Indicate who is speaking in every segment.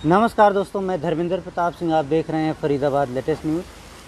Speaker 1: नमस्कार दोस्तों, मैं धर्मेंद्र प्रताप सिंह। आप देख रहे हैं फरीदाबाद लेटेस्ट न्यूज़।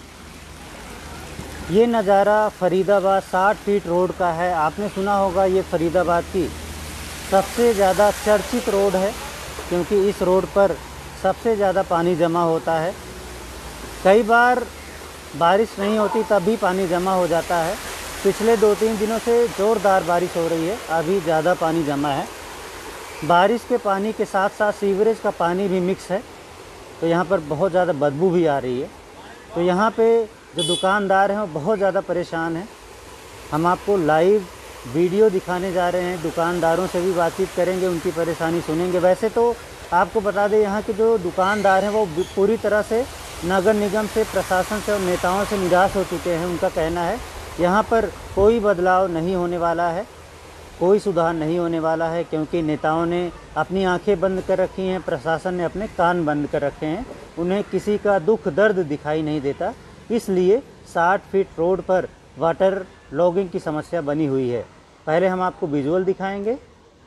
Speaker 1: ये नज़ारा फरीदाबाद 60 फीट रोड का है। आपने सुना होगा ये फरीदाबाद की सबसे ज़्यादा चर्चित रोड है, क्योंकि इस रोड पर सबसे ज़्यादा पानी जमा होता है। कई बार बारिश नहीं होती तब भी पानी जमा हो जाता है। पिछले 2-3 दिनों से ज़ोरदार बारिश हो रही है, अभी ज़्यादा पानी जमा है। बारिश के पानी के साथ साथ सीवरेज का पानी भी मिक्स है, तो यहाँ पर बहुत ज़्यादा बदबू भी आ रही है। तो यहाँ पे जो दुकानदार हैं वो बहुत ज़्यादा परेशान हैं। हम आपको लाइव वीडियो दिखाने जा रहे हैं, दुकानदारों से भी बातचीत करेंगे, उनकी परेशानी सुनेंगे। वैसे तो आपको बता दें, यहाँ के जो दुकानदार हैं वो पूरी तरह से नगर निगम से, प्रशासन से और नेताओं से निराश हो चुके हैं। उनका कहना है यहाँ पर कोई बदलाव नहीं होने वाला है, कोई सुधार नहीं होने वाला है, क्योंकि नेताओं ने अपनी आंखें बंद कर रखी हैं, प्रशासन ने अपने कान बंद कर रखे हैं। उन्हें किसी का दुख दर्द दिखाई नहीं देता, इसलिए 60 फीट रोड पर वाटर लॉगिंग की समस्या बनी हुई है। पहले हम आपको विजुअल दिखाएंगे।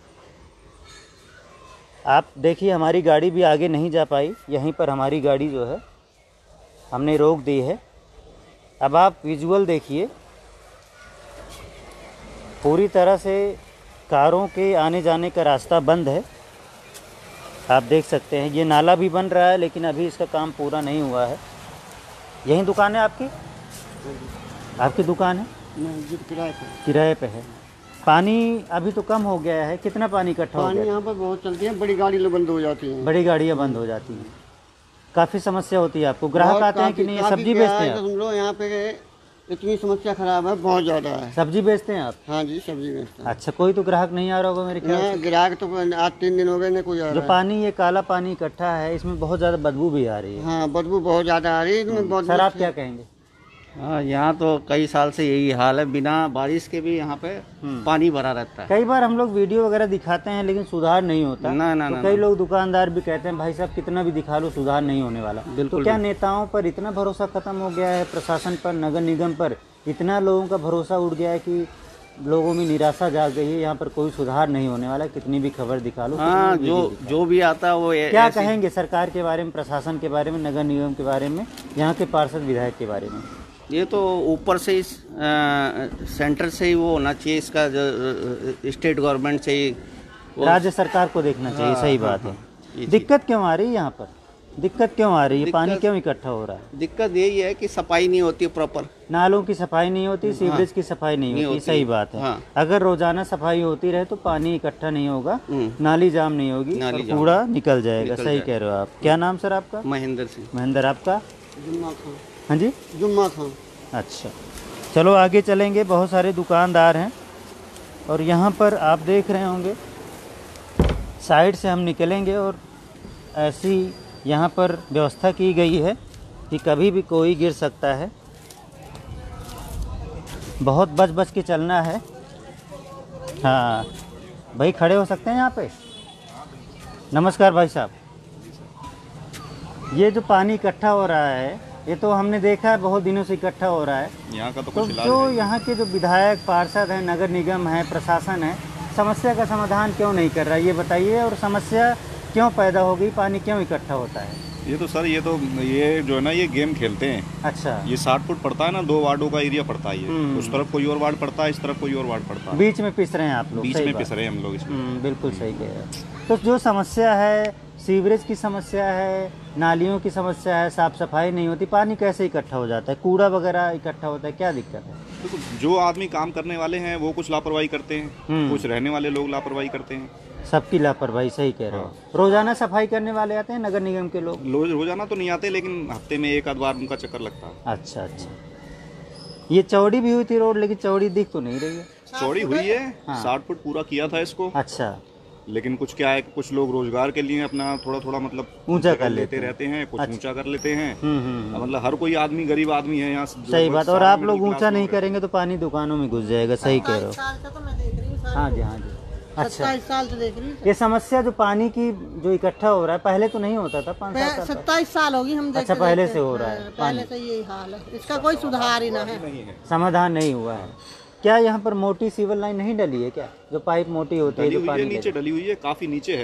Speaker 1: आप देखिए, हमारी गाड़ी भी आगे नहीं जा पाई, यहीं पर हमारी गाड़ी जो है हमने रोक दी है। अब आप विजुअल देखिए, पूरी तरह से कारों के आने जाने का रास्ता बंद है। आप देख सकते हैं ये नाला भी बन रहा है, लेकिन अभी इसका काम पूरा नहीं हुआ है। यही दुकान है आपकी? आपकी दुकान है? किराए पे है। पानी अभी तो कम हो गया है। कितना पानी इकट्ठा हो गया?
Speaker 2: यहाँ पर बहुत चलती है, बड़ी गाड़ी बंद हो जाती है।
Speaker 1: बड़ी गाड़ियाँ बंद हो जाती हैं। काफ़ी समस्या होती है आपको? ग्राहक आते हैं कि नहीं? सब्जी बेचते हैं आप?
Speaker 2: हम लोग यहाँ पे इतनी समस्या खराब है, बहुत ज़्यादा है।
Speaker 1: सब्जी बेचते हैं आप?
Speaker 2: हाँ जी, सब्जी बेचते हैं।
Speaker 1: अच्छा, कोई तो ग्राहक नहीं आ रहा होगा मेरे ख्याल से।
Speaker 2: ग्राहक तो आज 3 दिन हो गए ना, कोई आ
Speaker 1: जो
Speaker 2: रहा
Speaker 1: पानी, ये काला पानी इकट्ठा है, इसमें बहुत ज़्यादा बदबू भी आ रही है।
Speaker 2: हाँ, बदबू बहुत ज़्यादा आ रही है इसमें। बहुत
Speaker 1: सर, आप क्या कहेंगे?
Speaker 3: हाँ, यहाँ तो कई साल से यही हाल है, बिना बारिश के भी यहाँ पे पानी भरा रहता है।
Speaker 1: कई बार हम लोग वीडियो वगैरह दिखाते हैं, लेकिन सुधार नहीं होता। तो कई लोग दुकानदार भी कहते हैं भाई साहब कितना भी दिखा लो, सुधार नहीं होने वाला। तो क्या नेताओं पर इतना भरोसा खत्म हो गया है, प्रशासन पर, नगर निगम पर इतना लोगों का भरोसा उड़ गया है कि लोगों में निराशा जाग गई है? यहाँ पर कोई सुधार नहीं होने वाला, कितनी भी खबर दिखा लो।
Speaker 3: हाँ, जो भी आता है वो
Speaker 1: क्या कहेंगे सरकार के बारे में, प्रशासन के बारे में, नगर निगम के बारे में, यहाँ के पार्षद विधायक के बारे में?
Speaker 3: ये तो ऊपर से सेंटर से ही वो होना चाहिए, इसका जो स्टेट गवर्नमेंट से ही,
Speaker 1: राज्य सरकार को देखना चाहिए। सही बात है। दिक्कत क्यों आ रही है यहाँ पर? दिक्कत क्यों आ रही है? पानी क्यों इकट्ठा हो रहा है?
Speaker 3: दिक्कत यही है कि सफाई नहीं होती प्रॉपर।
Speaker 1: नालों की सफाई नहीं होती, सीवरेज की सफाई नहीं होती। सही बात है। अगर रोजाना सफाई होती रहे तो पानी इकट्ठा नहीं होगा, नाली जाम नहीं होगी और कूड़ा निकल जाएगा। सही कह रहे हो आप। क्या नाम सर आपका?
Speaker 3: महेंद्र सिंह।
Speaker 1: महेंद्र, आपका?
Speaker 2: जुम्मा खान।
Speaker 1: हाँ जी,
Speaker 2: जुम्मा खान।
Speaker 1: अच्छा, चलो आगे चलेंगे। बहुत सारे दुकानदार हैं और यहाँ पर आप देख रहे होंगे, साइड से हम निकलेंगे और ऐसी यहाँ पर व्यवस्था की गई है कि कभी भी कोई गिर सकता है। बहुत बच बच के चलना है। हाँ भाई, खड़े हो सकते हैं यहाँ पे? नमस्कार भाई साहब। ये जो पानी इकट्ठा हो रहा है, ये तो हमने देखा है बहुत दिनों से इकट्ठा हो रहा है।
Speaker 4: यहाँ का
Speaker 1: तो जो यहाँ के जो विधायक, पार्षद हैं, नगर निगम है, प्रशासन है, समस्या का समाधान क्यों नहीं कर रहा है, ये बताइए। और समस्या क्यों पैदा हो गई, पानी क्यों इकट्ठा होता है?
Speaker 4: ये तो सर, ये जो है ना, ये गेम खेलते हैं।
Speaker 1: अच्छा,
Speaker 4: ये 60 फुट पड़ता है ना, 2 वार्डों का एरिया पड़ता है। ये उस तरफ कोई और वार्ड पड़ता है, इस तरफ कोई और वार्ड पड़ता है।
Speaker 1: बीच में पिस रहे हैं आप लोग?
Speaker 4: बीच में पिस रहे हैं हम लोग इसमें।
Speaker 1: बिल्कुल सही कह रहे हैं। तो जो समस्या है, सीवरेज की समस्या है, नालियों की समस्या है, साफ सफाई नहीं होती, पानी कैसे इकट्ठा हो जाता है, कूड़ा वगैरह इकट्ठा होता है, क्या दिक्कत है?
Speaker 4: तो जो आदमी काम करने वाले हैं वो कुछ लापरवाही करते हैं, कुछ रहने वाले लोग लापरवाही करते हैं।
Speaker 1: सबकी लापरवाही। सही कह रहे हो। रोजाना सफाई करने वाले आते हैं नगर निगम के लोग?
Speaker 4: रोजाना तो नहीं आते, लेकिन हफ्ते में एक आध बार उनका चक्कर लगता है।
Speaker 1: अच्छा अच्छा। ये चौड़ी भी हुई थी रोड, लेकिन चौड़ी दिख तो नहीं रही है।
Speaker 4: चौड़ी हुई है। 60 फुट पूरा किया था इसको।
Speaker 1: अच्छा,
Speaker 4: लेकिन कुछ क्या है, कुछ लोग रोजगार के लिए अपना थोड़ा थोड़ा मतलब
Speaker 1: ऊंचा कर
Speaker 4: लेते रहते हैं, कुछ ऊंचा कर लेते हैं। मतलब हर कोई आदमी गरीब आदमी है यहाँ।
Speaker 1: सही बात। और आप लोग ऊंचा नहीं करेंगे तो पानी दुकानों में घुस जाएगा। सही कह रहे हो। हाँ जी, हाँ जी। अच्छा,
Speaker 2: 27 साल से देख रही हूँ
Speaker 1: ये समस्या जो पानी की जो इकट्ठा हो रहा है, पहले तो नहीं होता था? 5-7 साल?
Speaker 2: 27 साल होगी हम देखते।
Speaker 1: अच्छा, पहले से हो रहा है?
Speaker 2: पहले से यही हाल है, इसका कोई सुधार ही ना है,
Speaker 1: समाधान नहीं हुआ है। क्या यहाँ पर मोटी सीवर लाइन नहीं डली है क्या? जो पाइप मोटी होती है, जो पानी
Speaker 4: नीचे डली हुई है, काफी नीचे है वो।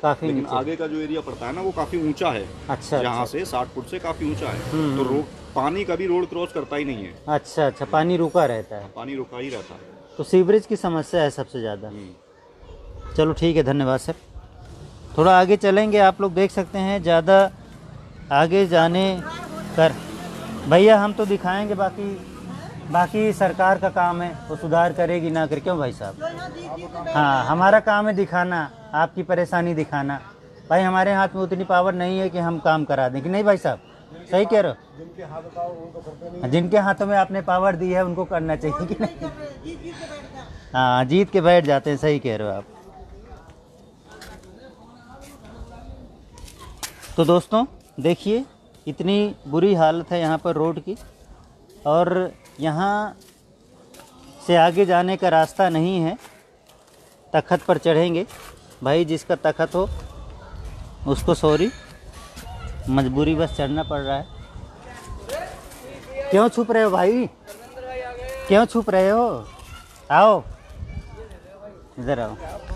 Speaker 1: काफी
Speaker 4: लेकिन
Speaker 1: नीचे।
Speaker 4: आगे का जो एरिया पड़ता है ना वो काफी ऊंचा है।
Speaker 1: अच्छा
Speaker 4: यहाँ
Speaker 1: अच्छा
Speaker 4: से 60 फुट से काफी ऊंचा है, तो रोड पानी कभी रोड क्रॉस करता ही नहीं है,
Speaker 1: अच्छा अच्छा, पानी रुका रहता है,
Speaker 4: पानी रुका ही रहता है।
Speaker 1: तो सीवरेज की समस्या है सबसे ज़्यादा। चलो ठीक है, धन्यवाद सर। थोड़ा आगे चलेंगे, आप लोग देख सकते हैं ज़्यादा आगे जाने कर भैया हम तो दिखाएंगे, बाकी सरकार का काम है, वो सुधार करेगी ना कर, क्यों भाई साहब? हाँ, हमारा काम है दिखाना, आपकी परेशानी दिखाना। भाई हमारे हाथ में उतनी पावर नहीं है कि हम काम करा दें, कि नहीं भाई साहब? सही कह रहे हो? जिनके हाथों में आपने पावर दी है उनको करना चाहिए कि नहीं? हाँ, जीत के बैठ जाते हैं, सही कह रहे हो आप। तो दोस्तों देखिए, इतनी बुरी हालत है यहाँ पर रोड की, और यहाँ से आगे जाने का रास्ता नहीं है। तख्त पर चढ़ेंगे, भाई जिसका तख्त हो उसको सॉरी, मजबूरी बस चढ़ना पड़ रहा है। क्यों छुप रहे हो भाई, क्यों छुप रहे हो? आओ इधर आओ।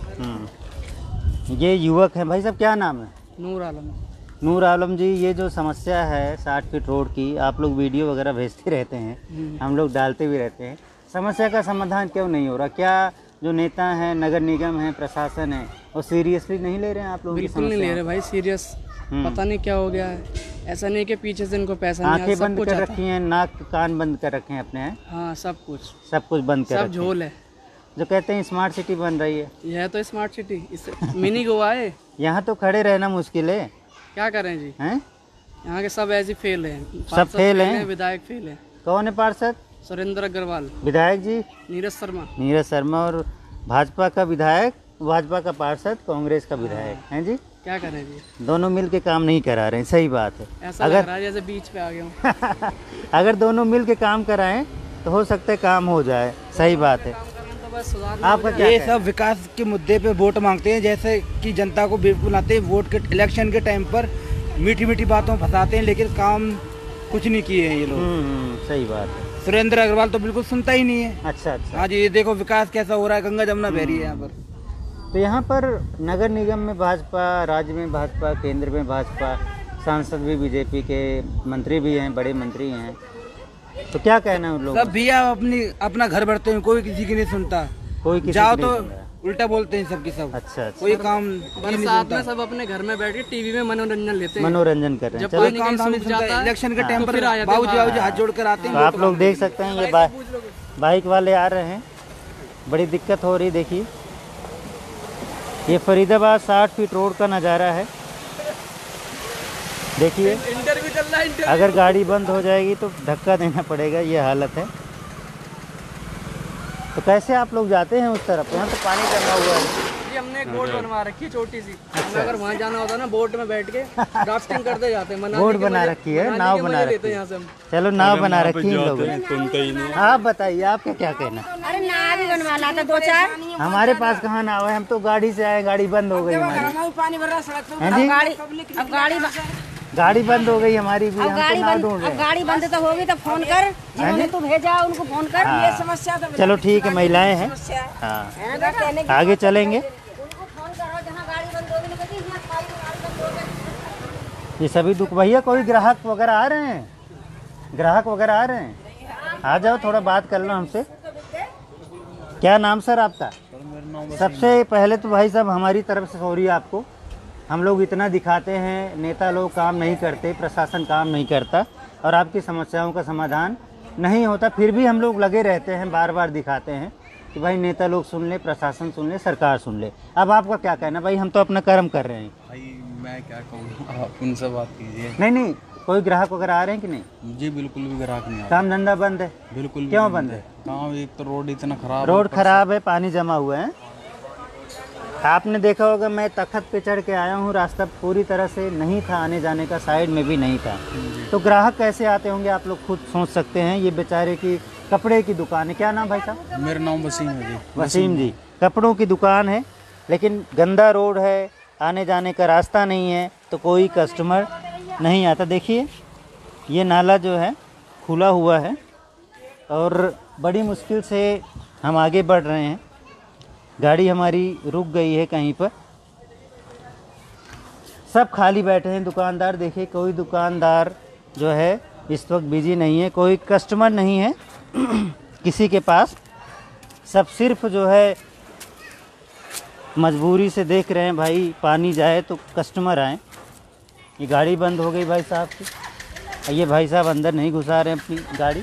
Speaker 1: ये युवक हैं, भाई साहब क्या नाम है?
Speaker 5: नूर आलम।
Speaker 1: नूर आलम जी, ये जो समस्या है 60 फीट रोड की, आप लोग वीडियो वगैरह भेजते रहते हैं, हम लोग डालते भी रहते हैं, समस्या का समाधान क्यों नहीं हो रहा? क्या जो नेता हैं, नगर निगम है, प्रशासन है, वो सीरियसली नहीं ले रहे हैं आप लोगों की
Speaker 5: बिल्कुल नहीं ले रहे भाई, सीरियस। पता नहीं क्या हो गया है, ऐसा नहीं कि पीछे से इनको पैसा नहीं,
Speaker 1: आंखें बंद कर रखी हैं, नाक कान बंद कर रखे हैं अपने, हैं?
Speaker 5: हाँ सब कुछ
Speaker 1: बंद कर
Speaker 5: सब
Speaker 1: रखे हैं।
Speaker 5: झोल है।
Speaker 1: जो कहते हैं स्मार्ट सिटी बन रही है,
Speaker 5: यह तो स्मार्ट सिटी, इस मिनी गोवा है।
Speaker 1: यहाँ तो खड़े रहना मुश्किल है।
Speaker 5: क्या करें जी,
Speaker 1: हैं?
Speaker 5: यहाँ के सब ऐसे फेल हैं,
Speaker 1: सब फेल हैं?
Speaker 5: विधायक फेल है।
Speaker 1: कौन है पार्षद?
Speaker 5: सुरेंद्र अग्रवाल।
Speaker 1: विधायक जी?
Speaker 5: नीरज शर्मा।
Speaker 1: और भाजपा का विधायक, भाजपा का पार्षद, कांग्रेस का विधायक, हैं जी?
Speaker 5: क्या करें जी,
Speaker 1: दोनों मिल के काम नहीं करा रहे हैं, सही बात है।
Speaker 5: ऐसा लग रहा है जैसे बीच पे आ गया हूँ।
Speaker 1: अगर दोनों मिल के काम कराएं तो हो सकता है काम हो जाए, सही बात है। आपका क्या
Speaker 6: ये
Speaker 1: कहना है?
Speaker 6: सब विकास के मुद्दे पे वोट मांगते हैं, जैसे कि जनता को बेवकूफ बनाते हैं। वोट के इलेक्शन के टाइम पर मीठी मीठी बातों फंसाते हैं, लेकिन काम कुछ नहीं किए हैं ये लोग।
Speaker 1: सही बात है।
Speaker 6: सुरेंद्र अग्रवाल तो बिल्कुल सुनता ही नहीं है।
Speaker 1: अच्छा अच्छा।
Speaker 6: हाँ जी, ये देखो विकास कैसा हो रहा है, गंगा जमुना बह रही है यहाँ पर।
Speaker 1: तो यहाँ पर नगर निगम में भाजपा, राज्य में भाजपा, केंद्र में भाजपा, सांसद भी बीजेपी के, मंत्री भी हैं, बड़े मंत्री हैं, तो क्या कहना है उन लोगों
Speaker 6: सब भैया अपना घर बढ़ते हैं, कोई किसी की नहीं सुनता।
Speaker 1: कोई किसी
Speaker 6: जाओ
Speaker 1: की
Speaker 6: तो
Speaker 1: नहीं सुन रहा है।
Speaker 6: उल्टा बोलते हैं सबकी सब।
Speaker 1: अच्छा अच्छा,
Speaker 6: कोई काम
Speaker 5: बरसात में सब अपने घर में बैठ के टीवी में मनोरंजन लेते हैं,
Speaker 1: मनोरंजन कर रहे हैं।
Speaker 5: जब
Speaker 1: चलो,
Speaker 5: पानी
Speaker 6: काम
Speaker 5: कहीं
Speaker 6: धाम नहीं
Speaker 5: सूख
Speaker 6: सुनता।
Speaker 5: जाता है
Speaker 6: इलेक्शन के टाइम
Speaker 5: तो
Speaker 6: पर
Speaker 5: फिर आ जाते हैं
Speaker 6: बाबूजी हाथ जोड़ कर आते
Speaker 1: तो
Speaker 6: हैं।
Speaker 1: आप लोग देख सकते हैं ये बाइक वाले आ रहे हैं, बड़ी दिक्कत हो रही। देखिए ये फरीदाबाद 60 फीट रोड का नज़ारा है। देखिए
Speaker 5: इंटरव्यू चल रहा है,
Speaker 1: अगर गाड़ी बंद हो जाएगी तो धक्का देना पड़ेगा, ये हालत है। तो कैसे आप लोग जाते हैं उस तरफ? यहाँ तो पानी जमा हुआ है।
Speaker 5: जी हमने एक बोट बनवा रखी है छोटी सी, हमें अगर वहाँ जाना होता है ना, बोट में बैठ के राफ्टिंग करते जाते हैं।
Speaker 1: बोट बना रखी है, नाव बना रखी है।
Speaker 5: यहाँ से हम
Speaker 1: चलो नाव बना रखी है इन लोगों ने। आप बताइए, आपका क्या कहना?
Speaker 7: अरे नाव भी बनवा ला था 2-4।
Speaker 1: हमारे पास कहाँ नाव है, हम तो गाड़ी से आए, गाड़ी बंद हो गई हमारी।
Speaker 6: पानी भर रहा सड़क
Speaker 1: हैं जी? गाड़ी बंद हो गई हमारी भी, हम तो नाव ढूंढ रहे हैं।
Speaker 7: गाड़ी बंद तो होगी तो फोन कर, जिन्होंने तू भेजा उनको फोन कर।
Speaker 1: हाँ।
Speaker 7: ये समस्या तो
Speaker 1: चलो ठीक है, महिलाएं हैं, हाँ आगे चलेंगे।
Speaker 7: उनको फोन करो, जहाँ गाड़ी बंद होगी ना, कहती यहाँ गाड़ी बंद हो गई।
Speaker 1: ये सभी दुख। भैया कोई ग्राहक वगैरह आ रहे हैं? ग्राहक वगैरह आ रहे हैं? आ जाओ, थोड़ा बात कर लो हमसे। क्या नाम सर आपका? सबसे पहले तो भाई साहब हमारी तरफ से सॉरी आपको। हम लोग इतना दिखाते हैं, नेता लोग काम नहीं करते, प्रशासन काम नहीं करता और आपकी समस्याओं का समाधान नहीं होता, फिर भी हम लोग लगे रहते हैं, बार बार दिखाते हैं कि भाई नेता लोग सुन ले, प्रशासन सुन ले, सरकार सुन ले। अब आपका क्या कहना? भाई हम तो अपना कर्म कर रहे हैं।
Speaker 8: भाई मैं क्या कहूँ, आप उनसे बात कीजिए।
Speaker 1: नहीं, कोई ग्राहक वगैरह आ रहे हैं कि नहीं?
Speaker 8: जी बिल्कुल भी ग्राहक नहीं आता।
Speaker 1: काम धंधा बंद है?
Speaker 8: बिल्कुल
Speaker 1: क्यों बंद है?
Speaker 8: काम, एक तो रोड इतना खराब,
Speaker 1: रोड खराब है, पानी जमा हुआ है। आपने देखा होगा मैं तख्त पे चढ़ के आया हूँ, रास्ता पूरी तरह से नहीं था आने जाने का, साइड में भी नहीं था। तो ग्राहक कैसे आते होंगे आप लोग खुद सोच सकते हैं। ये बेचारे की कपड़े की दुकान है। क्या नाम भाई साहब?
Speaker 8: मेरा नाम वसीम है जी।
Speaker 1: वसीम जी, कपड़ों की दुकान है, लेकिन गंदा रोड है, आने जाने का रास्ता नहीं है, तो कोई कस्टमर नहीं आता। देखिए ये नाला जो है खुला हुआ है और बड़ी मुश्किल से हम आगे बढ़ रहे हैं। गाड़ी हमारी रुक गई है कहीं पर। सब खाली बैठे हैं दुकानदार। देखिए कोई दुकानदार जो है इस वक्त बिजी नहीं है, कोई कस्टमर नहीं है किसी के पास। सब सिर्फ जो है मजबूरी से देख रहे हैं भाई पानी जाए तो कस्टमर आए। ये गाड़ी बंद हो गई भाई साहब की, ये भाई साहब अंदर नहीं घुसा रहे हैं अपनी गाड़ी।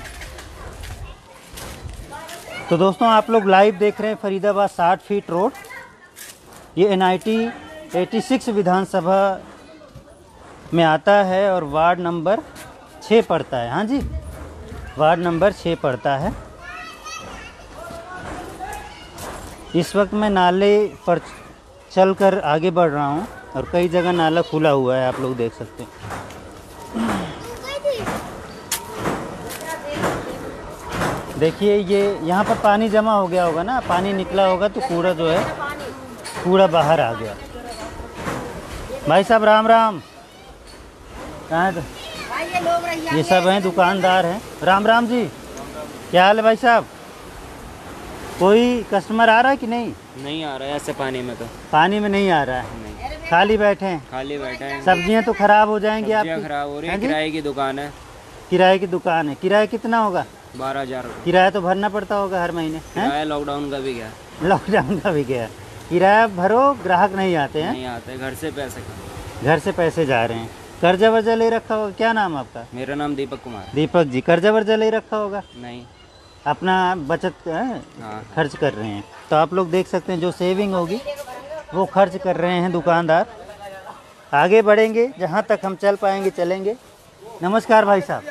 Speaker 1: तो दोस्तों आप लोग लाइव देख रहे हैं फरीदाबाद 60 फीट रोड। ये NIT 86 विधानसभा में आता है और वार्ड नंबर 6 पड़ता है। हाँ जी, वार्ड नंबर 6 पड़ता है। इस वक्त मैं नाले पर चलकर आगे बढ़ रहा हूँ और कई जगह नाला खुला हुआ है, आप लोग देख सकते हैं। देखिए ये यहाँ पर पानी जमा हो गया होगा ना, पानी निकला होगा तो कूड़ा जो है कूड़ा बाहर आ गया। भाई साहब राम राम। कहाँ है? ये सब हैं दुकानदार हैं। राम राम जी, क्या हाल है भाई साहब? कोई कस्टमर आ रहा है कि नहीं?
Speaker 9: नहीं आ रहा है ऐसे पानी में, तो
Speaker 1: पानी में नहीं आ रहा है, खाली बैठे हैं।
Speaker 9: खाली बैठे हैं।
Speaker 1: सब्जियां तो खराब हो जाएंगी आपकी।
Speaker 9: खराब हो रही है। किराए की दुकान है।
Speaker 1: किराए की दुकान है। किराया कितना होगा?
Speaker 9: 12,000।
Speaker 1: किराया तो भरना पड़ता होगा हर महीने।
Speaker 9: किराया लॉकडाउन का भी गया।
Speaker 1: लॉकडाउन का भी गया। किराया भरो, ग्राहक नहीं आते हैं।
Speaker 9: नहीं आते, घर से पैसे
Speaker 1: घर से पैसे जा रहे हैं। कर्जा वर्जा ले रखा होगा? क्या नाम आपका?
Speaker 9: मेरा नाम दीपक कुमार।
Speaker 1: दीपक जी, कर्जा वर्जा ले रखा होगा?
Speaker 9: नहीं,
Speaker 1: अपना बचत खर्च कर रहे हैं। तो आप लोग देख सकते हैं जो सेविंग होगी वो खर्च कर रहे हैं दुकानदार। आगे बढ़ेंगे, जहाँ तक हम चल पाएंगे चलेंगे। नमस्कार भाई साहब।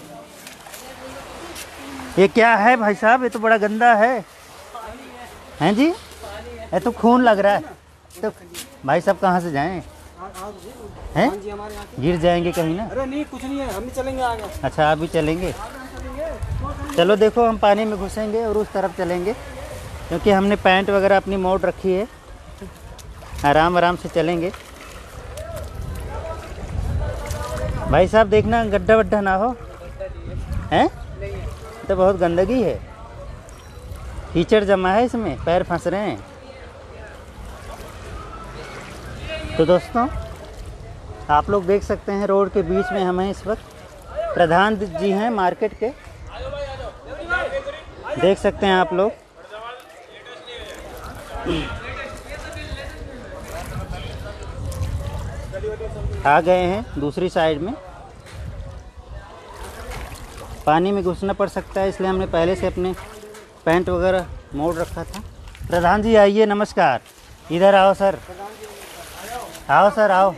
Speaker 1: ये क्या है भाई साहब? ये तो बड़ा गंदा है। हैं जी? ये तो खून लग रहा है। तो भाई साहब कहाँ से जाएं? हैं? गिर जाएंगे कहीं ना?
Speaker 6: अरे नहीं, कुछ नहीं है, हम भी चलेंगे आगे।
Speaker 1: अच्छा आप भी चलेंगे? चलो देखो हम पानी में घुसेंगे और उस तरफ चलेंगे, क्योंकि हमने पैंट वगैरह अपनी मोड़ रखी है। आराम आराम से चलेंगे। भाई साहब देखना गड्ढा वड्ढा ना हो। हैं? तो बहुत गंदगी है, कीचड़ जमा है इसमें, पैर फंस रहे हैं। तो दोस्तों आप लोग देख सकते हैं रोड के बीच में हम हैं इस वक्त। प्रधान जी हैं मार्केट के, देख सकते हैं आप लोग। आ गए हैं दूसरी साइड में। पानी में घुसना पड़ सकता है, इसलिए हमने पहले से अपने पैंट वगैरह मोड़ रखा था। प्रधान जी आइए, नमस्कार। इधर आओ सर, आओ सर आओ।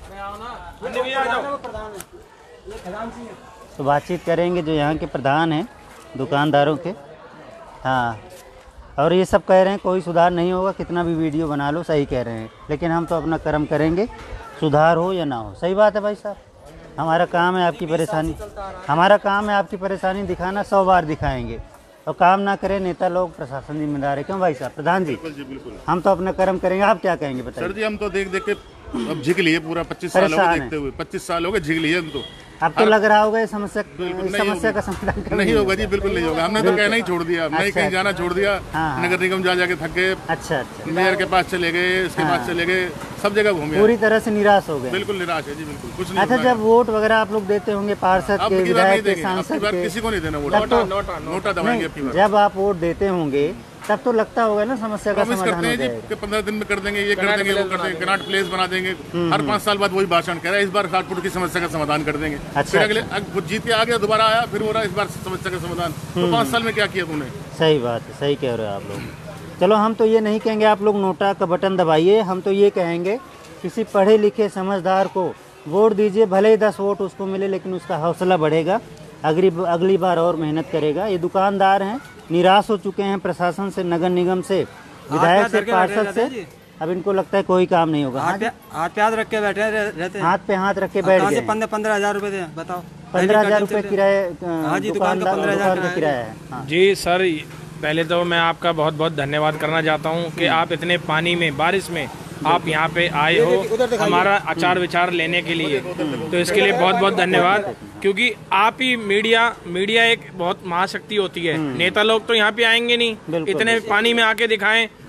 Speaker 1: तो बातचीत करेंगे जो यहाँ के प्रधान हैं दुकानदारों के। हाँ, और ये सब कह रहे हैं कोई सुधार नहीं होगा, कितना भी वीडियो बना लो। सही कह रहे हैं, लेकिन हम तो अपना कर्म करेंगे, सुधार हो या ना हो। सही बात है भाई साहब। हमारा काम है आपकी परेशानी, हमारा काम है आपकी परेशानी दिखाना। 100 बार दिखाएंगे और काम ना करें नेता लोग, प्रशासन जिम्मेदार है। क्यों भाई साहब? प्रधान जी
Speaker 10: बिल्कुल।
Speaker 1: हम तो अपना कर्म करेंगे, आप क्या कहेंगे बताइए?
Speaker 10: सर जी हम तो देख देख के अब झिक लिए, पूरा 25 साल हो गए देखते हुए। 25 साल हो गए झिक लिए हम तो।
Speaker 1: अब तो लग रहा होगा ये समस्या का समाधान
Speaker 10: नहीं होगा जी, बिल्कुल नहीं होगा। हमने तो कहना ही छोड़ दिया, नहीं कहीं जाना छोड़ दिया। नगर निगम जा जाके थक गए।
Speaker 1: अच्छा,
Speaker 10: मेयर के पास चले गए, इसके पास चले गए, सब जगह घूमे,
Speaker 1: पूरी तरह से निराश हो गए।
Speaker 10: बिल्कुल निराश है जी, बिल्कुल कुछ नहीं।
Speaker 1: अच्छा, जब वोट वगैरह आप लोग देते होंगे पार्षद के, विधायक के, सांसद के,
Speaker 10: किसी को नहीं देना वोट, नोटा दबाएंगे अपनी बार।
Speaker 1: जब आप वोट देते होंगे तब तो लगता होगा ना समस्या का समाधान हो जाएगा।
Speaker 10: कि 15 दिन में कर देंगे, ये कर देंगे, वो कर देंगे, कनाट प्लेस बना देंगे। हर 5 साल बाद वही भाषण कह रहा है, इस बार 60 फुट की समस्या का समाधान कर देंगे। फिर अगले जीत के आ गया, दोबारा आया, फिर हो रहा है इस बार समस्या का समाधान। तो 5 साल में क्या किया तूने?
Speaker 1: सही बात है, सही कह रहे हो आप लोग। चलो हम तो ये नहीं कहेंगे आप लोग नोटा का बटन दबाइए, हम तो ये कहेंगे किसी पढ़े लिखे समझदार को वोट दीजिए। भले ही 10 वोट उसको मिले, लेकिन उसका हौसला बढ़ेगा, अगली बार और मेहनत करेगा। ये दुकानदार हैं, निराश हो चुके हैं प्रशासन से, नगर निगम से, विधायक से, पार्षद से। अब इनको लगता है कोई काम नहीं होगा।
Speaker 6: हाथ पे हाथ रख के बैठे रहते हैं।
Speaker 1: हाथ पे हाथ रख के बैठ गए।
Speaker 6: 15,000 रुपए दे, बताओ।
Speaker 1: 15,000 रुपए किराया?
Speaker 6: हाँ जी, दुकान का 15,000
Speaker 1: का किराया है।
Speaker 11: जी सर, पहले तो मैं आपका बहुत बहुत धन्यवाद करना चाहता हूँ कि आप इतने पानी में, बारिश में आप यहाँ पे आए हो हमारा आचार विचार लेने के लिए। तो इसके लिए बहुत बहुत धन्यवाद, क्योंकि आप ही मीडिया एक बहुत महाशक्ति होती है। नेता लोग तो यहाँ पे आएंगे नहीं, इतने पानी में आके दिखाएं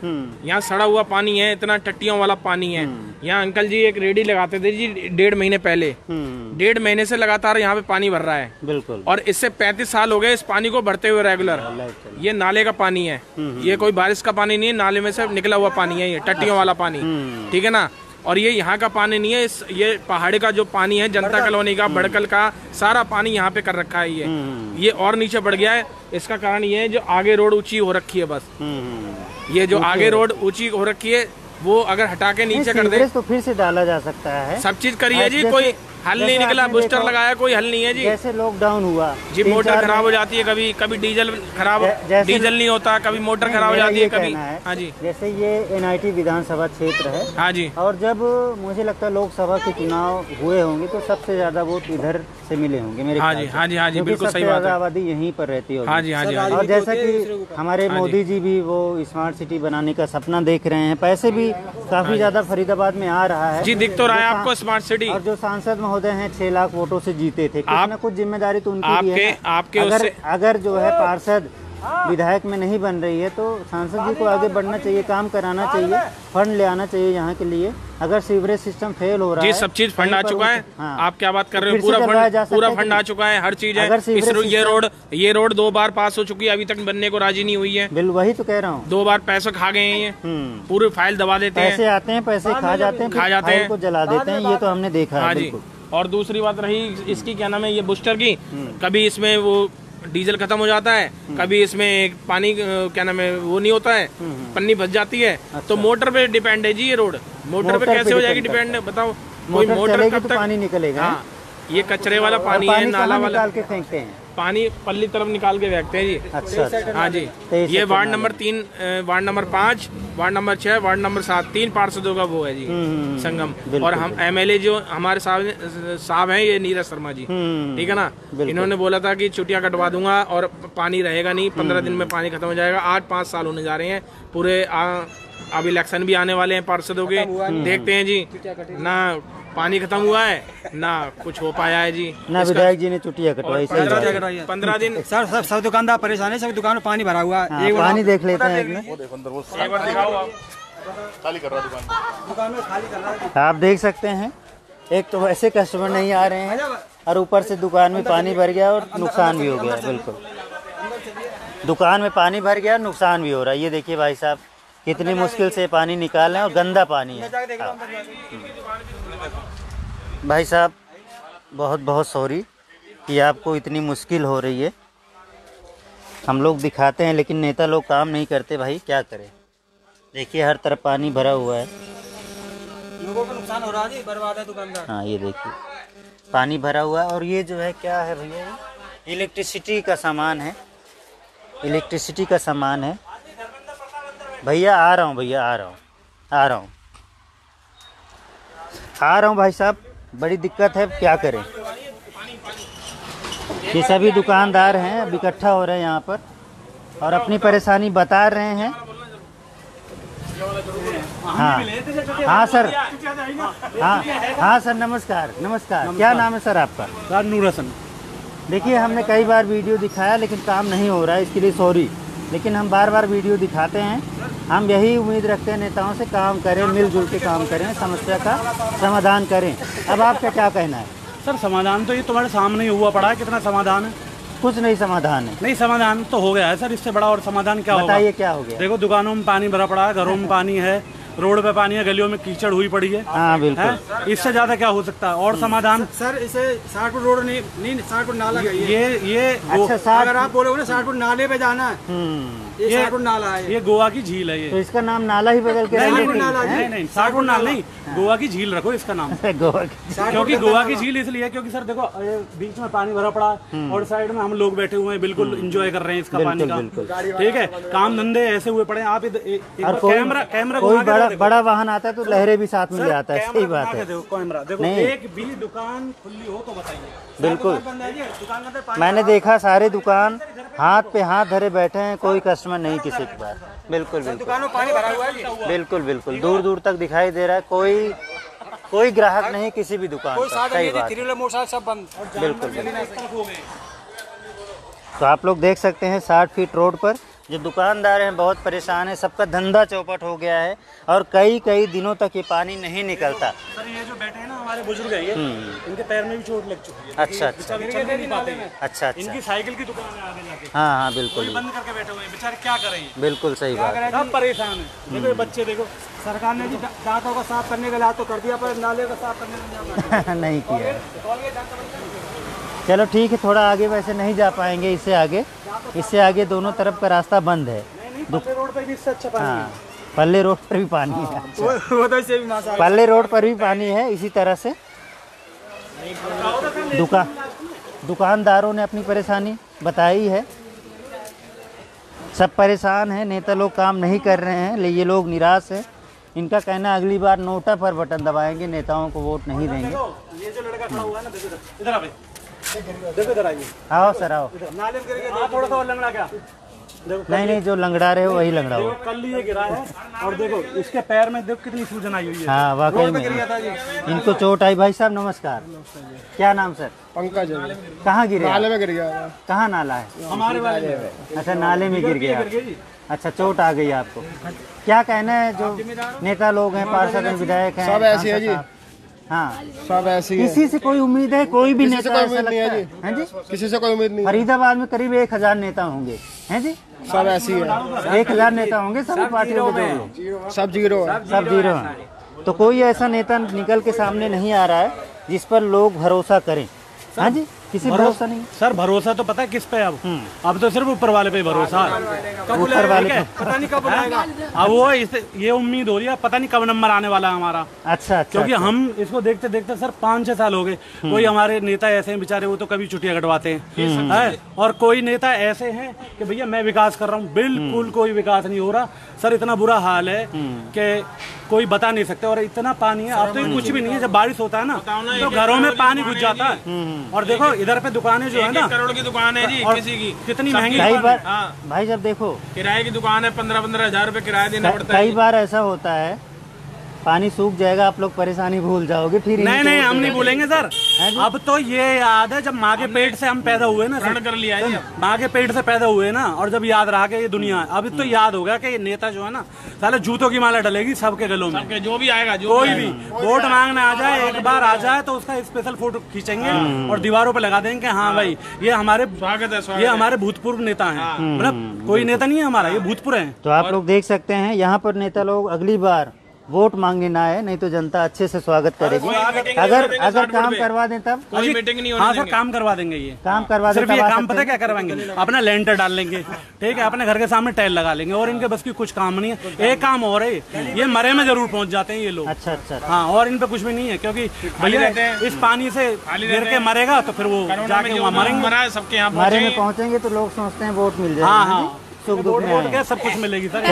Speaker 11: यहाँ सड़ा हुआ पानी है, इतना टट्टियों वाला पानी है। यहाँ अंकल जी एक रेडी लगाते थे जी 1.5 महीने पहले, 1.5 महीने से लगातार यहाँ पे पानी भर रहा है।
Speaker 1: बिल्कुल।
Speaker 11: और इससे 35 साल हो गए इस पानी को भरते हुए रेगुलर। ये नाले का पानी है, ये कोई बारिश का पानी नहीं है, नाले में से निकला हुआ पानी है, ये टट्टियों वाला पानी, ठीक है ना। और ये यहाँ का पानी नहीं है, ये पहाड़ी का जो पानी है, जनता कॉलोनी का, बड़कल का, सारा पानी यहाँ पे कर रखा है। ये और नीचे बढ़ गया है। इसका कारण ये है जो आगे रोड ऊंची हो रखी है, बस ये जो आगे रोड ऊंची हो रखी है वो अगर हटा के नीचे कर दे
Speaker 1: तो फिर से डाला जा सकता है।
Speaker 11: सब चीज करिए जी, कोई हल नहीं निकला, बूस्टर लगाया, कोई हल नहीं है जी।
Speaker 1: जैसे लॉकडाउन हुआ
Speaker 11: जी, मोटर खराब हो जाती है, कभी डीजल खराब, डीजल नहीं होता, कभी मोटर खराब हो जाती है, कभी। हाँ जी,
Speaker 1: जैसे ये NIT विधानसभा क्षेत्र है।
Speaker 11: हाँ जी।
Speaker 1: और जब मुझे लगता है लोकसभा के चुनाव हुए होंगे तो सबसे ज्यादा वोट इधर से मिले होंगे मेरे ख्याल से।
Speaker 11: हाँ जी, हाँ जी, बिल्कुल सही बात है।
Speaker 1: आबादी यहीं पर रहती है।
Speaker 11: हाँ जी, हाँ जी।
Speaker 1: और जैसा कि हमारे मोदी जी भी वो स्मार्ट सिटी बनाने का सपना देख रहे हैं, पैसे भी काफी ज्यादा फरीदाबाद में आ रहा है
Speaker 11: जी, दिख तो रहा है आपको स्मार्ट सिटी।
Speaker 1: और जो सांसद महोदय हैं 6 लाख वोटों से जीते थे, कुछ न कुछ जिम्मेदारी तो उनकी भी है। अगर जो है पार्षद विधायक में नहीं बन रही है तो सांसद जी को आगे बढ़ना चाहिए, काम कराना चाहिए, फंड ले आना चाहिए यहाँ के लिए। अगर सीवरेज सिस्टम फेल हो रहा है
Speaker 11: जी, सब चीज फंड आ चुका है।
Speaker 1: हाँ,
Speaker 11: आप क्या बात कर रहे हो, पूरा फंड आ चुका है, हर चीज है। ये रोड 2 बार पास हो चुकी है, अभी तक बनने को राजी नहीं हुई है।
Speaker 1: वही तो कह रहा हूँ,
Speaker 11: 2 बार पैसे खा गए हैं, पूरी फाइल दबा देते हैं,
Speaker 1: पैसे आते हैं, पैसे खा जाते हैं, को जला देते हैं, ये तो हमने देखा है।
Speaker 11: जी। और दूसरी बात रही इसकी, क्या नाम है, ये बूस्टर की, कभी इसमें वो डीजल खत्म हो जाता है, कभी इसमें पानी क्या नाम है वो नहीं होता है, पन्नी फंस जाती है। तो मोटर पे डिपेंड है जी ये रोड, मोटर पे कैसे हो जाएगी डिपेंड, बताओ। कोई मोटर कब तक
Speaker 1: पानी निकलेगा?
Speaker 11: हाँ, ये कचरे वाला पानी है, नाला वाला
Speaker 1: निकाल के फेंकते हैं,
Speaker 11: पानी पल्ली तरफ निकाल के फेंकते हैं जी।
Speaker 1: अच्छा।
Speaker 11: हाँ जी, ये ward number 3, ward number 5, ward number 6, ward number 7, 3 पार्षदों का वो है जी संगम। और हम MLA जो हमारे साहब हैं ये नीरज शर्मा जी, ठीक है ना। इन्होंने बोला था कि छुट्टियां कटवा दूंगा और पानी रहेगा नहीं, 15 दिन में पानी खत्म हो जाएगा। आज 5 साल होने जा रहे हैं पूरे। अब इलेक्शन भी आने वाले हैं पार्षदों के, देखते हैं जी, ना पानी खत्म हुआ है ना कुछ हो पाया है जी,
Speaker 1: ना विधायक जी ने छुट्टियां कटवाई।
Speaker 11: 15 दिन
Speaker 6: सब दुकानदार परेशान है, सब दुकान में पानी भरा हुआ है।
Speaker 1: पानी देख लेते हैं एक
Speaker 11: बार दिखाओ आप।
Speaker 10: खाली कर रहा दुकान में, खाली कर रहा है।
Speaker 1: आप देख सकते हैं, एक तो वैसे कस्टमर नहीं आ रहे हैं और ऊपर से दुकान में पानी भर गया और नुकसान भी हो गया। बिल्कुल, दुकान में पानी भर गया, नुकसान भी हो रहा है। ये देखिए भाई साहब कितनी मुश्किल से पानी निकाल रहे हैं और गंदा पानी है। भाई साहब बहुत बहुत सॉरी कि आपको इतनी मुश्किल हो रही है। हम लोग दिखाते हैं लेकिन नेता लोग काम नहीं करते भाई, क्या करें। देखिए हर तरफ पानी भरा हुआ है,
Speaker 6: लोगों को नुकसान हो रहा है, बर्बाद है दुकानदार।
Speaker 1: हाँ ये देखिए पानी भरा हुआ है। और ये जो है क्या है भैया, इलेक्ट्रिसिटी का सामान है, इलेक्ट्रिसिटी का सामान है। भैया आ रहा हूँ, भैया आ रहा हूँ भाई साहब, बड़ी दिक्कत है, क्या करें। ये सभी दुकानदार हैं, अब इकट्ठा हो रहे हैं यहाँ पर और अपनी परेशानी बता रहे हैं। हाँ सर, हाँ सर, नमस्कार। क्या नाम है सर आपका?
Speaker 6: सर नूर हसन।
Speaker 1: देखिए हमने कई बार वीडियो दिखाया लेकिन काम नहीं हो रहा है, इसके लिए सॉरी। लेकिन हम बार बार वीडियो दिखाते हैं, हम यही उम्मीद रखते हैं नेताओं से, काम करें, मिलजुल के काम करें, समस्या का समाधान करें। अब आपका क्या कहना है?
Speaker 6: सर समाधान तो ये तुम्हारे सामने ही हुआ पड़ा है, कितना समाधान है?
Speaker 1: कुछ नहीं समाधान है।
Speaker 6: नहीं समाधान तो हो गया है सर, इससे बड़ा और समाधान क्या होगा?
Speaker 1: बताइए क्या हो गया?
Speaker 6: देखो दुकानों में पानी भरा पड़ा है, घरों में पानी है, रोड पे पानी है, गलियों में कीचड़ हुई पड़ी है।
Speaker 1: हाँ बिल्कुल,
Speaker 6: इससे ज्यादा क्या हो सकता है? और समाधान
Speaker 5: सर इसे 60 फुट रोड नहीं 60 फुट नाला का
Speaker 6: ये
Speaker 1: अच्छा,
Speaker 5: अगर आप बोलोगे ना 60 फुट नाले पे जाना है, ये 60 फुट नाला है,
Speaker 6: ये गोवा की झील है। ये
Speaker 1: तो इसका नाम नाला ही बदल के
Speaker 6: नहीं 60 फुट नाला नहीं, गोवा की झील रखो इसका नाम।
Speaker 1: गोवा
Speaker 6: क्योंकि गोवा की झील इसलिए क्योंकि सर देखो बीच में पानी भरा पड़ा और साइड में हम लोग बैठे हुए हैं, बिल्कुल एंजॉय कर रहे हैं इसका पानी का, ठीक है। काम धंधे ऐसे हुए पड़े। आप कैमरा
Speaker 1: कोई बड़ा वाहन आता है तो लहरें भी साथ में ले आता है, सही बात है।
Speaker 6: कैमरा देखो, एक भी दुकान खुली हो तो बताइए।
Speaker 1: बिल्कुल, मैंने देखा सारे दुकान हाथ पे हाथ धरे बैठे हैं, कोई कस्टमर नहीं किसी के पास। बिल्कुल
Speaker 5: दुकानों पानी भरा हुआ है,
Speaker 1: बिल्कुल दूर दूर तक दिखाई दे रहा है, कोई ग्राहक नहीं किसी भी दुकान पर। सही बात, बिल्कुल। तो आप लोग देख सकते हैं 60 फीट रोड पर जो दुकानदार हैं बहुत परेशान है, सबका धंधा चौपट हो गया है और कई दिनों तक ये पानी नहीं निकलता।
Speaker 6: सर ये जो बैठे हैं ना हमारे बुजुर्ग है ये, इनके पैर में भी चोट लग चुकी है।
Speaker 1: अच्छा
Speaker 6: चल नहीं पाते हैं।
Speaker 1: अच्छा।
Speaker 6: इनकी साइकिल की दुकान है आगे जाके।
Speaker 1: हाँ बिल्कुल
Speaker 6: बंद करके बैठे हुए हैं बेचारे, क्या करें।
Speaker 1: बिल्कुल सही बात है।
Speaker 6: सब परेशान है। देखो ये बच्चे देखो, सरकार ने भी दांतों को साफ करने के लिए तो कर दिया, पर नाले को साफ करने के लिए
Speaker 1: नहीं किया। चलो ठीक है, थोड़ा आगे वैसे नहीं जा पाएंगे, इससे आगे दोनों तरफ का रास्ता बंद है।
Speaker 6: पल्ले रोड पे भी इससे अच्छा पानी है।
Speaker 1: पल्ले रोड पर भी पानी है।
Speaker 5: वो तो इससे भी मजा।
Speaker 1: पल्ले रोड पर भी पानी है। इसी तरह से दुकानदारों ने अपनी परेशानी बताई है। सब परेशान हैं, नेता लोग काम नहीं कर रहे हैं, ये लोग निराश है। इनका कहना अगली बार नोटा पर बटन दबाएंगे, नेताओं को वोट नहीं देंगे।
Speaker 6: ये जो लड़का खड़ा हुआ है ना, इधर आ भाई, देखो इधर आइए।
Speaker 1: आओ सर आओ।
Speaker 6: नाले में गिर गया, थोड़ा सा और लंगड़ा क्या?
Speaker 1: नहीं, जो लंगड़ा रहे हो वही लंगड़ा हो।
Speaker 6: कल ये गिरा है और देखो इसके पैर में देखो कितनी सूजन आई हुई है।
Speaker 1: हाँ वाकई में इनको चोट आई। भाई साहब नमस्कार, क्या नाम सर?
Speaker 5: पंकज।
Speaker 1: कहाँ गिरे?
Speaker 5: नाले में गिर गया।
Speaker 1: कहाँ नाला है?
Speaker 6: हमारे वाले।
Speaker 1: अच्छा नाले में गिर गया। अच्छा चोट आ गई आपको। क्या कहना है जो नेता लोग हैं, पार्षद हैं, विधायक हैं?
Speaker 5: सब ऐसे है जी।
Speaker 1: हाँ
Speaker 5: सब ऐसे ही।
Speaker 1: किसी से कोई उम्मीद है? कोई भी नेता ऐसा लगता है? हैं जी?
Speaker 5: किसी से कोई उम्मीद नहीं।
Speaker 1: फरीदाबाद में करीब 1000 नेता होंगे, हैं जी?
Speaker 5: सब ऐसी है।
Speaker 1: 1000 नेता होंगे सभी पार्टियों के जो
Speaker 5: सब जीरो
Speaker 1: हैं। तो कोई ऐसा नेता निकल के सामने नहीं आ रहा है जिस पर लोग भरोसा करें। हाँ जी, किसी भरोसा नहीं
Speaker 6: सर। भरोसा तो पता है किस पे? अब तो सिर्फ ऊपर वाले पे भरोसा है।
Speaker 1: ऊपर वाले पे
Speaker 6: पता नहीं कब आएगा। अब वो ये उम्मीद हो रही है, पता नहीं कब नंबर आने वाला है हमारा।
Speaker 1: अच्छा।
Speaker 6: क्योंकि हम इसको देखते देखते सर 5-6 साल हो गए। कोई हमारे नेता ऐसे हैं बेचारे, वो तो कभी छुट्टियां कटवाते हैं, और कोई नेता ऐसे हैं कि भैया मैं विकास कर रहा हूँ। बिल्कुल कोई विकास नहीं हो रहा सर। इतना बुरा हाल है कि कोई बता नहीं सकते। और इतना पानी है, अब तो कुछ भी नहीं है। जब बारिश होता है ना तो घरों में पानी घुस जाता है। और देखो इधर पे दुकानें जो है ना,
Speaker 11: 1 करोड़ की दुकान है जी किसी की,
Speaker 6: कितनी महंगी।
Speaker 1: कई बार भाई जब देखो
Speaker 11: किराए की दुकान है, 15-15 हजार रुपए किराया देना पड़ता है।
Speaker 1: कई बार ऐसा होता है पानी सूख जाएगा, आप लोग परेशानी भूल जाओगे। फिर
Speaker 6: नहीं हम नहीं भूलेंगे सर। अब तो ये याद है जब माँ के पेट से हम पैदा हुए ना,
Speaker 11: कर लिया है।
Speaker 6: माँ के पेट से पैदा हुए ना, और जब याद रहा कि ये दुनिया है, अब तो याद होगा कि ये नेता जो है ना, साले जूतों की माला डलेगी सबके गलों में।
Speaker 11: जो भी आएगा,
Speaker 6: कोई भी वोट मांगने आ जाए, एक बार आ जाए तो उसका स्पेशल फोटो खींचेंगे और दीवारों पे लगा देंगे। हाँ भाई ये हमारे स्वागत है, ये हमारे भूतपूर्व नेता है। मतलब कोई नेता नहीं है हमारा, ये भूतपूर्व है।
Speaker 1: तो आप लोग देख सकते हैं यहाँ पर नेता लोग अगली बार वोट मांगने ना आए, नहीं तो जनता अच्छे से स्वागत करेगी। अगर काम करवा दें तब
Speaker 11: कोई मीटिंग नहीं
Speaker 6: होनी। हाँ सर काम करवा देंगे। ये
Speaker 1: काम करवा
Speaker 6: सिर्फ ये काम पता क्या करवाएंगे? अपना लेंटर डाल लेंगे, ठीक है, अपने घर के सामने टाइल लगा लेंगे, और इनके बस की कुछ काम नहीं है। एक काम और है, ये मरे में जरूर पहुंच जाते हैं ये लोग।
Speaker 1: अच्छा।
Speaker 6: हाँ, और इन पे कुछ भी नहीं है, क्योंकि भैया इस पानी से गिर के मरेगा तो फिर वो जाके वहाँ मरेंगे।
Speaker 11: सबके यहाँ
Speaker 1: मरे में पहुँचेंगे तो लोग सोचते हैं वोट मिल जाएगा।
Speaker 6: हाँ
Speaker 1: सुख दुख में
Speaker 6: सब कुछ मिलेगी सर।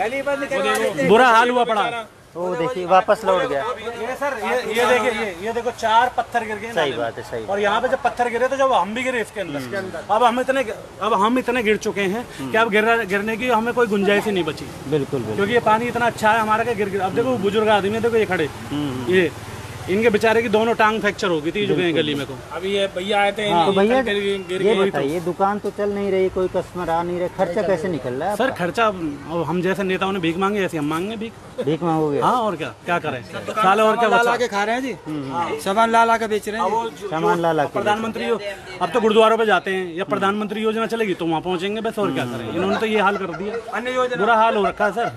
Speaker 1: चलो
Speaker 6: बुरा हाल हुआ पड़ा।
Speaker 1: वो देखिए वापस लौट गया।
Speaker 6: ये सर ये देखिए, ये देखो 4 पत्थर गिर गए।
Speaker 1: सही बात है, सही।
Speaker 6: और यहाँ पे जब पत्थर गिरे तो जब हम भी गिरे इसके अंदर। अब हम इतने गिर चुके हैं कि अब गिरने की हमें कोई गुंजाइश ही नहीं बची।
Speaker 1: बिल्कुल।
Speaker 6: क्योंकि ये पानी इतना अच्छा है हमारा कि गिर। अब देखो बुजुर्ग आदमी देखो ये खड़े, ये इनके बेचारे की दोनों टांग फ्रैक्चर हो गई थी जो गए गली में को।
Speaker 11: अभी ये भैया आए थे।
Speaker 1: तो भैया ये बताइए, दुकान तो चल नहीं रही, कोई कस्टमर आ नहीं रहे, खर्चा कैसे निकल रहा है?
Speaker 6: सर खर्चा हम जैसे नेताओं ने भीख मांगे ऐसे हम मांगे भीख मांगोगे। हाँ और क्या करें साले, और क्या ला के खा रहे हैं जी। सामान ला के बेच रहे हैं,
Speaker 1: सामान ला।
Speaker 6: प्रधानमंत्री अब तो गुरुद्वारों पे जाते हैं, या प्रधानमंत्री योजना चलेगी तो वहाँ पहुँचेंगे बस, और क्या करें। इन्होंने तो ये हाल कर दिया, बुरा हाल हो रखा है सर।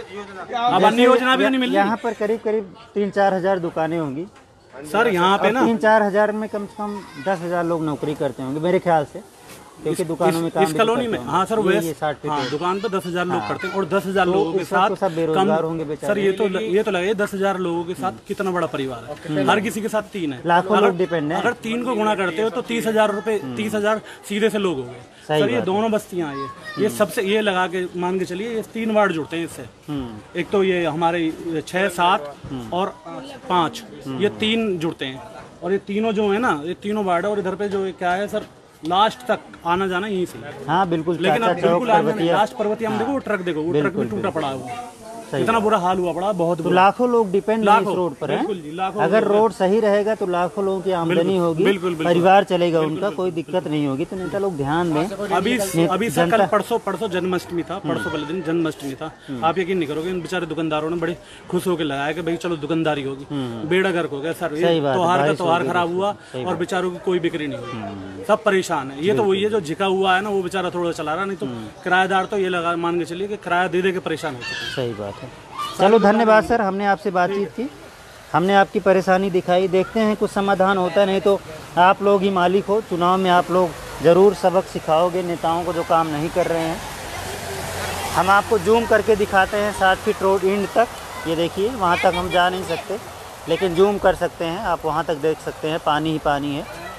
Speaker 6: अब अन्य योजना भी नहीं मिल रही।
Speaker 1: यहाँ पर करीब 3-4 हजार दुकानें होंगी
Speaker 6: सर। यहाँ पे ना
Speaker 1: 3-4 हजार में कम से कम 10,000 लोग नौकरी करते होंगे मेरे ख्याल से, क्योंकि दुकानों में काम
Speaker 6: इस कॉलोनी में। हाँ सर वैसे दुकान पे 10,000 लोग करते हैं, और 10,000 लोगों के साथ
Speaker 1: सब बेरोजगार होंगे बेचारे।
Speaker 6: सर ये तो लगे 10,000 लोगों के साथ कितना बड़ा परिवार है। हर किसी के साथ 3 है,
Speaker 1: लाखों लोग डिपेंड है।
Speaker 6: अगर 3 को गुणा करते हो तो 30,000 रुपए, 30,000 सीधे से लोग हो गए सर। ये दोनों बस्तियां ये सबसे ये लगा के मान के चलिए, ये 3 वार्ड जुड़ते हैं इससे। एक तो ये हमारे 6, 7 और 5 ये 3 जुड़ते हैं, और ये तीनों जो है ना, ये तीनों वार्ड है। और इधर पे जो क्या है सर, लास्ट तक आना जाना यहीं से।
Speaker 1: हाँ बिल्कुल।
Speaker 6: लेकिन अब बिल्कुल लास्ट पर्वतीया हम देखो, वो ट्रक देखो, वो ट्रक भी टूटा पड़ा है वो। इतना बुरा हाल हुआ पड़ा, बहुत
Speaker 1: तो
Speaker 6: बुरा।
Speaker 1: लाखों लोग डिपेंड इस रोड पर
Speaker 6: बिल्कुल जी,
Speaker 1: हैं।
Speaker 6: लाखों
Speaker 1: अगर
Speaker 6: लोग
Speaker 1: रोड सही रहेगा तो लाखों लोगों की आमदनी होगी, परिवार चलेगा उनका, कोई दिक्कत नहीं होगी। तो नेता लोग ध्यान दें।
Speaker 6: अभी सर कल परसों जन्माष्टमी था, परसों वाले दिन जन्माष्टमी था। आप यकीन नहीं करोगे, इन बेचारे दुकानदारों ने बड़े खुश होकर लगाया कि भाई चलो दुकानदारी होगी। बेड़ा गर्क हो गया सर, ये त्योहार खराब हुआ और बेचारों की कोई बिक्री नहीं हुई, सब परेशान है। ये तो वही है जो झिका हुआ है ना, वो बेचारा थोड़ा चला रहा, नहीं तो किराएदार तो ये लगा मान के चलिए कि किराया दे के परेशान हो चुके हैं।
Speaker 1: सही बात है। चलो धन्यवाद सर, हमने आपसे बातचीत की, हमने आपकी परेशानी दिखाई। देखते हैं कुछ समाधान होता है, नहीं तो आप लोग ही मालिक हो। चुनाव में आप लोग ज़रूर सबक सिखाओगे नेताओं को जो काम नहीं कर रहे हैं। हम आपको जूम करके दिखाते हैं 7 फीट रोड एंड तक। ये देखिए, वहाँ तक हम जा नहीं सकते, लेकिन जूम कर सकते हैं, आप वहाँ तक देख सकते हैं, पानी ही पानी है।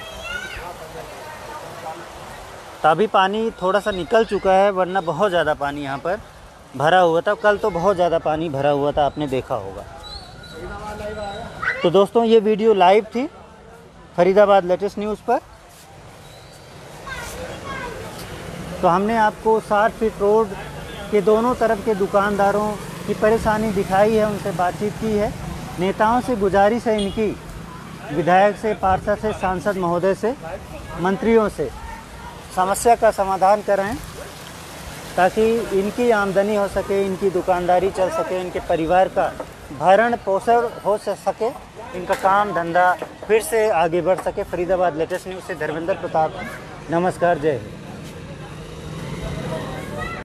Speaker 1: तो अभी पानी थोड़ा सा निकल चुका है, वरना बहुत ज़्यादा पानी यहाँ पर भरा हुआ था। कल तो बहुत ज़्यादा पानी भरा हुआ था, आपने देखा होगा। तो दोस्तों, ये वीडियो लाइव थी फरीदाबाद लेटेस्ट न्यूज़ पर। तो हमने आपको 60 फीट रोड के दोनों तरफ के दुकानदारों की परेशानी दिखाई है, उनसे बातचीत की है। नेताओं से गुजारिश है इनकी, विधायक से, पार्षद से, सांसद महोदय से, मंत्रियों से समस्या का समाधान करें, ताकि इनकी आमदनी हो सके, इनकी दुकानदारी चल सके, इनके परिवार का भरण पोषण हो सके, इनका काम धंधा फिर से आगे बढ़ सके। फरीदाबाद लेटेस्ट न्यूज़ से धर्मेंद्र प्रताप, नमस्कार, जय हिंद।